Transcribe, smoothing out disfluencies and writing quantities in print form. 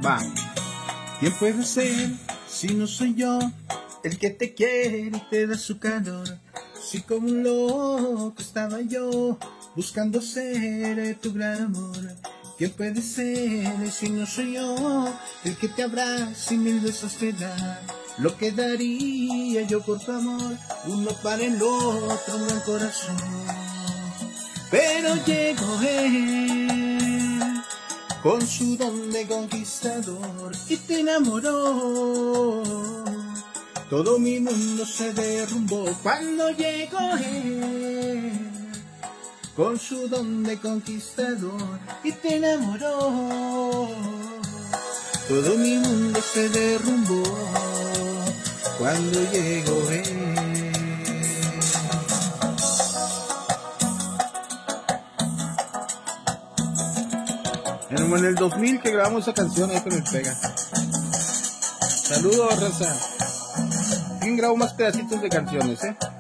Va. ¿Quién puede ser si no soy yo? El que te quiere y te da su calor. Si como un loco estaba yo buscando ser tu gran amor. ¿Quién puede ser si no soy yo? El que te abraza y 1000 besos te da. Lo que daría yo por tu amor, uno para el otro, un gran corazón. Pero llegó él con su don de conquistador y te enamoró. Todo mi mundo se derrumbó cuando llegó él con su don de conquistador y te enamoró. Todo mi mundo se derrumbó cuando llegó él. En el 2000 que grabamos esa canción ahí con el Pega. Saludos, raza. ¿Quién grabó más pedacitos de canciones,